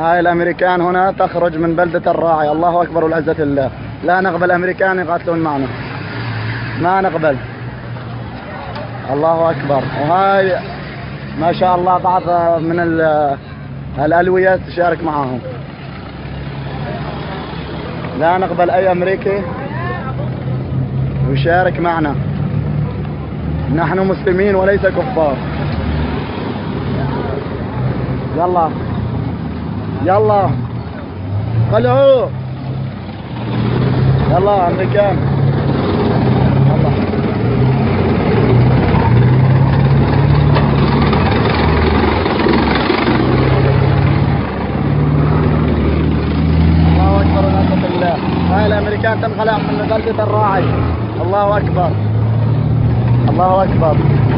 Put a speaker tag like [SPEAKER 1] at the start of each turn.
[SPEAKER 1] هاي الامريكان هنا تخرج من بلدة الراعي. الله اكبر والعزة لله. لا نقبل امريكان يقاتلون معنا، ما نقبل. الله اكبر. وهاي ما شاء الله بعض من الالوية تشارك معهم. لا نقبل اي امريكي يشارك معنا، نحن مسلمين وليس كفار. يلا يلا طلعوا، يلا امريكان يلا. الله اكبر والعزة لله. هاي الامريكان تنخلع من بلدة الراعي. الله اكبر الله اكبر.